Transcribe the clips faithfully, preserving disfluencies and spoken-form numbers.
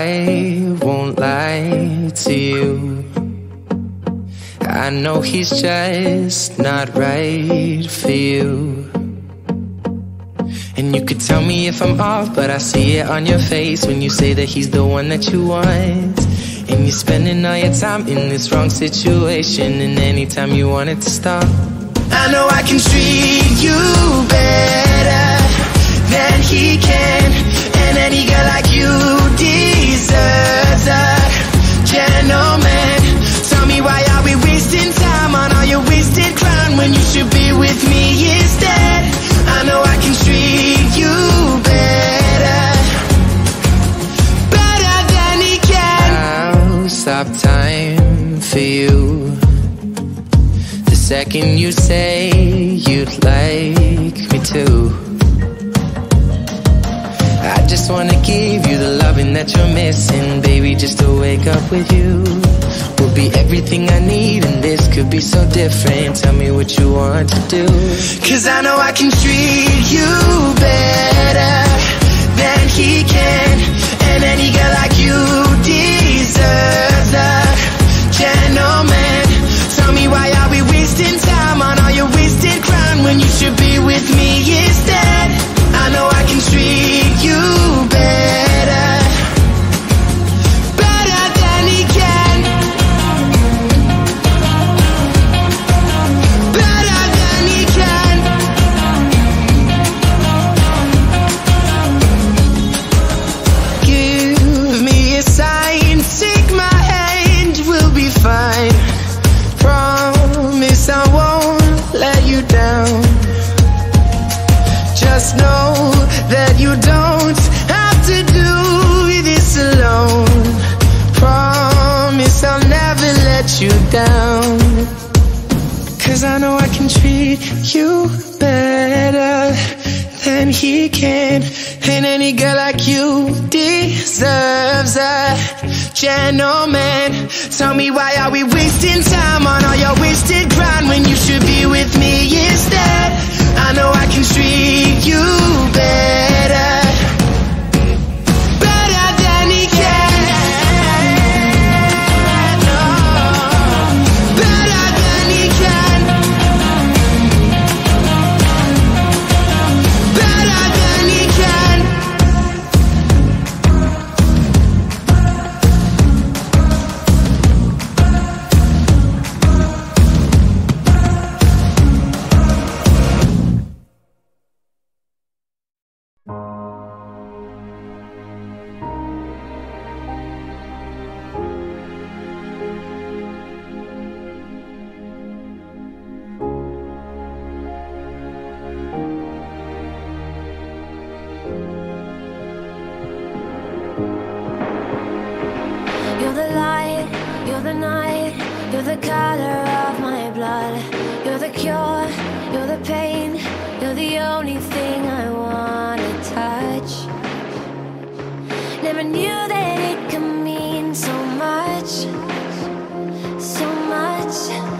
I won't lie to you. I know he's just not right for you. And you could tell me if I'm off, but I see it on your face when you say that he's the one that you want. And you're spending all your time in this wrong situation, and anytime you want it to stop. I know I can treat you better than he can, and any girl like you deserves a gentleman. Tell me, why are we wasting time on all your wasted crown when you should be with me instead? I know I can treat you better, better than he can. I'll stop time for you the second you say you'd like me to. I just wanna give you the loving that you're missing, baby, just to wake up with you will be everything I need, and this could be so different. Tell me what you want to do, 'cause I know I can treat you better than he can, and any girl like you deserves a gentleman. Tell me, why are we wasting time on all your wasted crown when you should be with me instead? I know I can treat you better, better than he can, better than he can. Give me a sign, take my hand, we'll be fine. Promise I won't let you down. Just know that you don't have to do this alone. Promise I'll never let you down, 'cause I know I can treat you better than he can, and any girl like you deserves a gentleman. Tell me, why are we wasting time on all your wasted grind when you should be with me instead? I know I can treat you better, better than he can, oh, better than he can, better than he can. You're the light, you're the night, you're the color of my blood. You're the cure, you're the pain, you're the only thing I wanna touch. Never knew that it could mean so much, so much.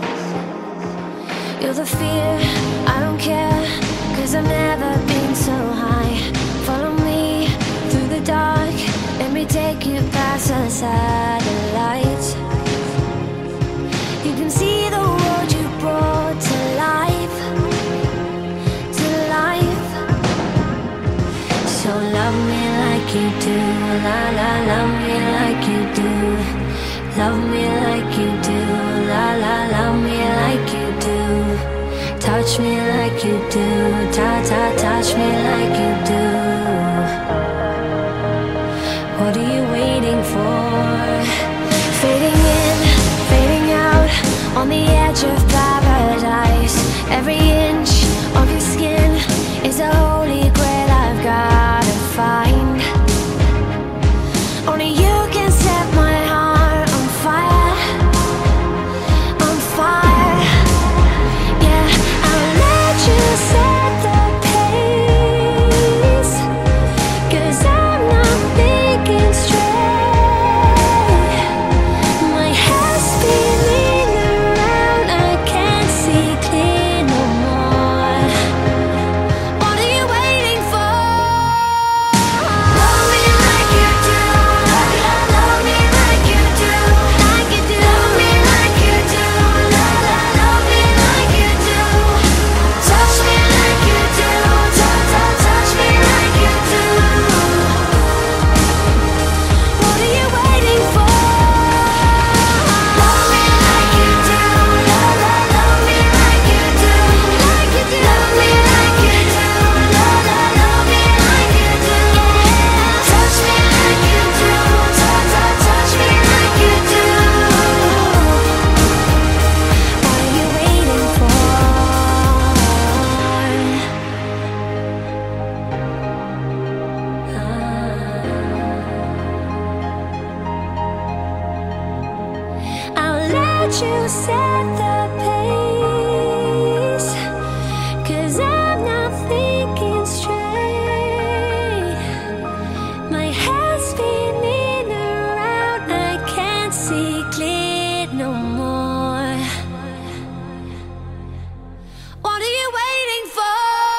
You're the fear, I don't care, 'cause I've never been so high. Follow me through the dark, let me take you past the satellites. You can see the world you brought to life, to life. So love me like you do, la la, love me like you do. Love me like you do, la la, love me like you do. Touch me like you do, ta ta, touch me like you do. What are you waiting for? Fading in, fading out, on the edge of paradise. Every inch of your skin is a holy grail I've gotta find. Only you can set my heart on fire, on fire. Yeah, I'll let you set the pace. let you set the pace, 'cause I'm not thinking straight. My head's spinning around, I can't see clear no more. What are you waiting for?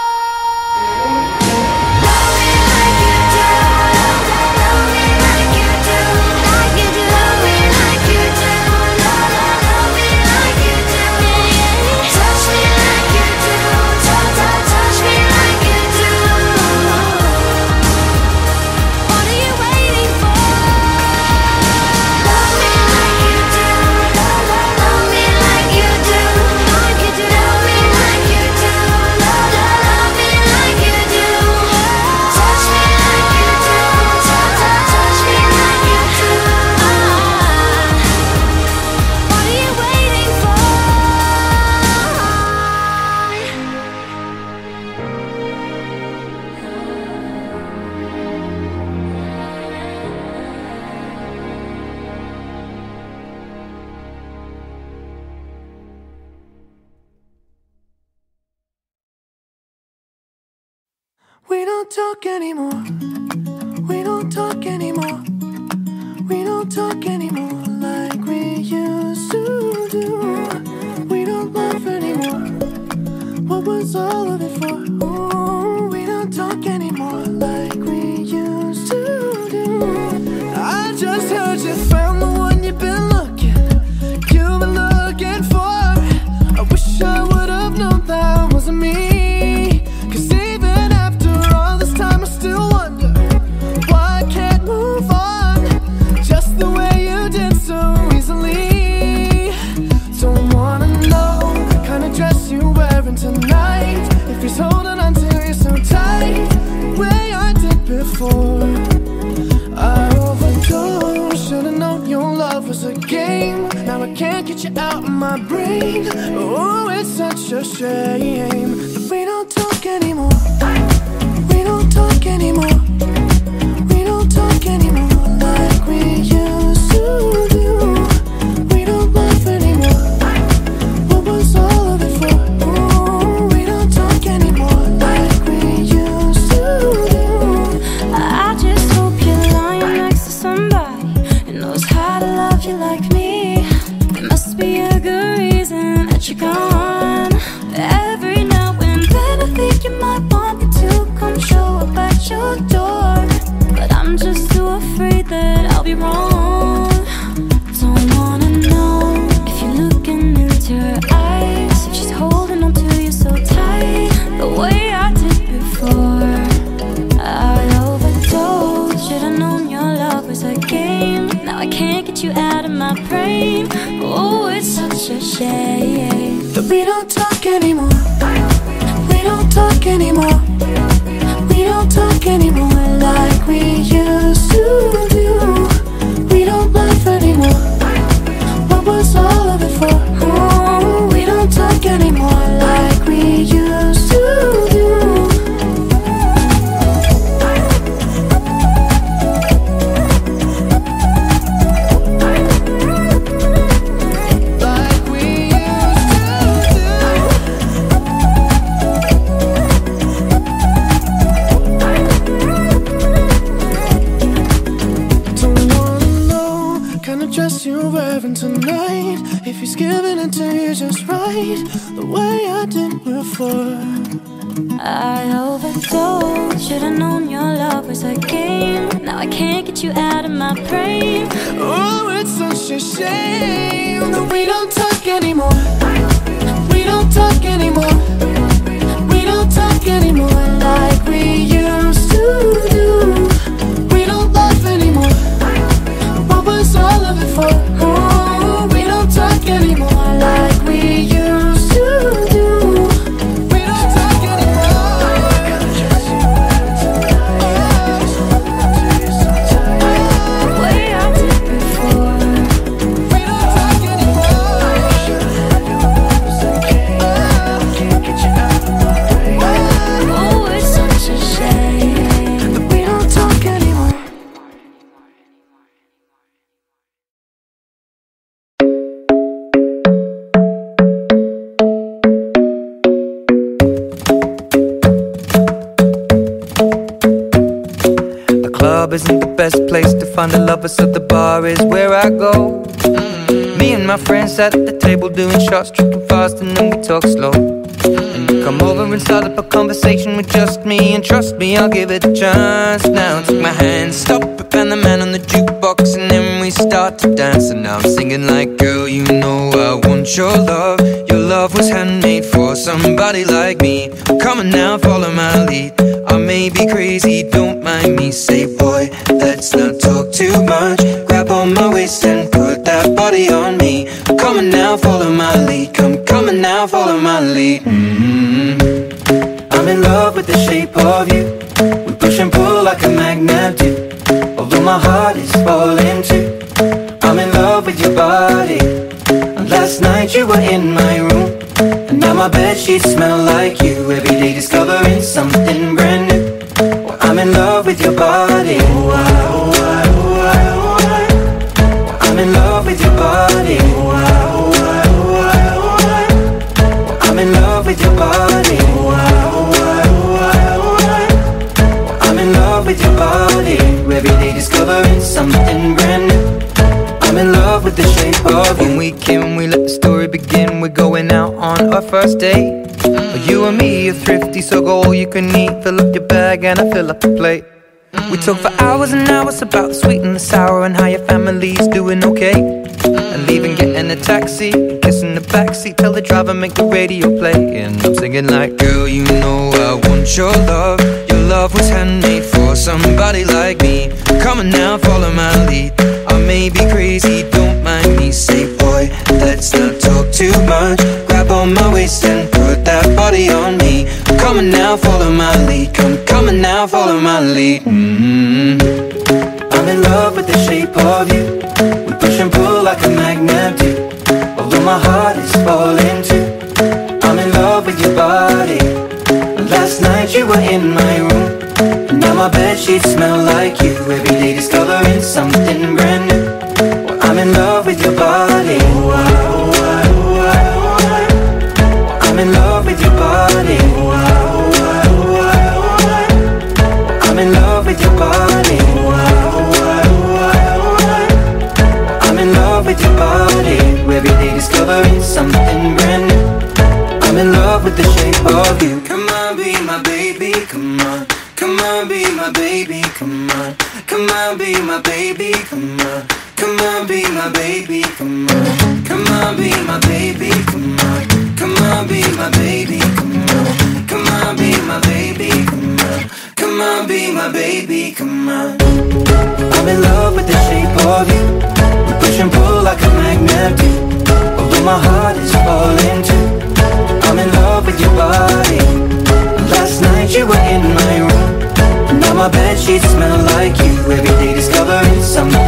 Love me like you do, love me like you do, like you do. Love me like you do, love, love, love me like you do. Touch me like you do, touch, touch, touch me like you do. What are you waiting for? Love me like you do, love, love, love me like you do, like you do. Love me like you do, love, love, love me like you do. Touch me like you do, touch, touch, touch me like you do. What are you waiting for? We don't talk anymore. We don't talk anymore. We don't talk anymore like we used to do. We don't laugh anymore. What was all of it for? Ooh, we don't talk anymore like we used to do. I just heard you found the one you've been looking, you've been looking for. I wish I would have known that wasn't me. 'Cause even after all this time I still wonder why I can't move on just the way you did so easily. Don't wanna know the kind of dress you're wearing tonight, if he's holding on to you so tight, the way I did before. I overdosed, should've known your love was a game. Now I can't get you out of my brain. Oh, it's such a shame that we don't talk anymore. We don't talk anymore. We don't talk anymore like we used to do. We don't laugh anymore. What was all of it for? Ooh, we don't talk anymore like we used to do. I just hope you're lying next to somebody who knows how to love you like me. There must be a good reason that you're gone. Every now and then I think you might want me to come show up at your door, but I'm just too afraid that I'll be wrong. Don't wanna know if you're looking into her eyes, if she's holding on to you so tight, the way I did before. I overdosed, should've known your love was a game. Now I can't get you out of my brain. Oh, it's such a shame That we don't talk anymore. We don't talk anymore. We don't talk anymore like we used to do. We don't laugh anymore. What was all of it for? Ooh, we don't talk anymore like we used to do. Like we used to do. Don't wanna know kind of dress you're wearing tonight, if he's giving it to you just right, the way I did before. I overdosed, should've known your love was a game. Now I can't get you out of my brain. Oh, it's such a shame that we don't talk anymore. We don't talk anymore. We don't talk anymore like we used to do. We don't laugh anymore. What was all of it for? Oh, we don't talk anymore like we used to do. We don't talk anymore. The way I did before. We don't talk anymore. isn't the best place to find a lover, so the bar is where I go. Me and my friends at the table doing shots, tripping fast, and then we talk slow. And you come over and start up a conversation with just me, and trust me, I'll give it a chance. Now take my hand, stop it, and the man on the jukebox, and then we start to dance. And now I'm singing like, girl, you know I want your love. Your love was handmade for somebody like me. Come on now, follow my lead. I may be crazy, don't mind me. Say, boy, let's not talk too much. Grab on my waist and put that body on me. Come on now, follow my lead. Come, come on now, follow my lead. Mm-hmm. I'm in love with the shape of you. We push and pull like a magnet do. Although my heart is falling too. I'm in love with your body. And last night you were in my room, and now my bedsheets smell like you. Every day discovering something brand new. Well, I'm in love with your body. Oh, I, oh, I, oh, I, oh, I. Well, I'm in love with your body. Oh, I, oh, I, oh, I, oh, I. Well, I'm in love with your body. Oh, I, oh, I, oh, I, oh, I. Well, I'm in love with your body. Every day discovering something brand new. I'm in love with the shape of you. When we came, we let the story begin. We're going out on our first date. You and me are thrifty, so go all you can eat. Fill up your bag and I fill up the plate. We talk for hours and hours about the sweet and the sour, and how your family's doing okay. And leaving, getting a taxi, kissing the backseat, tell the driver make the radio play. And I'm singing like, girl, you know I want your love. Your love was handmade for somebody like me. Come on now, follow my lead. I may be crazy, don't mind me. Say, boy, let's not talk too much. Grab on my waist and put that body on me. Come on now, follow my lead. Come, come on now, follow my lead. Mm-hmm. I'm in love with the shape of you. We push and pull like a magnet do. Although my heart is falling too. I'm in love with your body. Last night you were in my room, and now my bedsheets smell like you. Every day discovering something brand new. Well, I'm in love with your body. Oh, I, oh, I, oh, I, oh, I. I'm in love with your body. Oh, I, oh, I, oh, I, oh, I. I'm in love with your body. Oh, I, oh, I, oh, I, oh, I. I'm in love with your body. Every day discovering something brand new. I'm in love with the shape of you. Come on, be my baby, come on. Come on, be my baby, come on. Come on, be my baby, come on. Come on, be my baby, come on. Come on, be my baby, come on. Come on, be my baby, come on. Come on, be my baby, come on. Come on, be my baby, come on. I'm in love with the shape of you. We push and pull like a magnet do. Although my heart is falling too. I'm in love with your body. Last night you were in my room, now my bedsheets smell like you. Every day discovering something